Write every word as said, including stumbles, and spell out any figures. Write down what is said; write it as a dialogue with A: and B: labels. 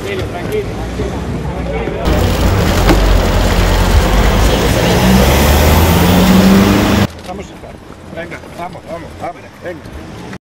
A: Tranquilo, tranquilo, tranquilo. Vamos a estar. Venga, vamos, vamos, abre, venga.